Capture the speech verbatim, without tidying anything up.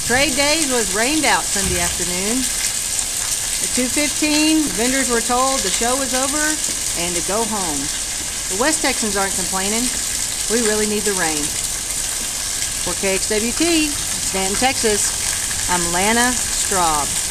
Trade Days was rained out Sunday afternoon. At two fifteen, vendors were told the show was over and to go home. The West Texans aren't complaining. We really need the rain. For K X W T, Stanton, Texas, I'm Lana Straub.